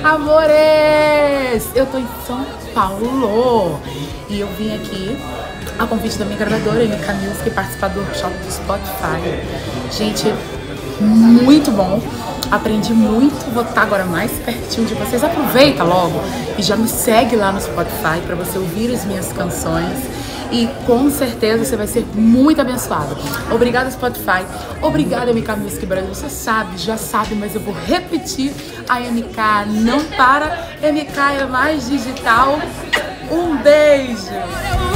Amores! Eu tô em São Paulo e eu vim aqui a convite da minha gravadora, MK Music, participar do workshop do Spotify. Gente, muito bom. Aprendi muito, vou estar agora mais pertinho de vocês. Aproveita logo e já me segue lá no Spotify para você ouvir as minhas canções. E com certeza você vai ser muito abençoado. Obrigada, Spotify. Obrigada, MK Music Brasil. Você sabe, já sabe, mas eu vou repetir. A MK não para. MK é mais digital. Um beijo!